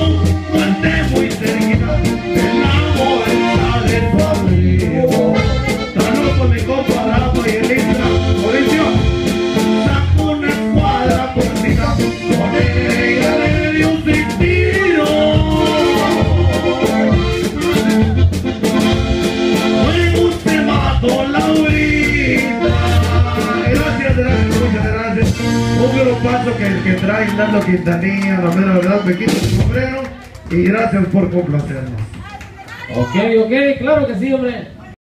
Manté muy cerquita del lago de su abrigo. Saludos con mi compa Rafa y Elisa. Mauricio, saco una escuadra cortita, con ella le dio un sentido. Me guste mato Laurita. Gracias, muchas gracias. Un grupazo que trae Nando Quintanilla, la mera verdad, me quito el sombrero y gracias por complacernos. Ok, claro que sí, hombre.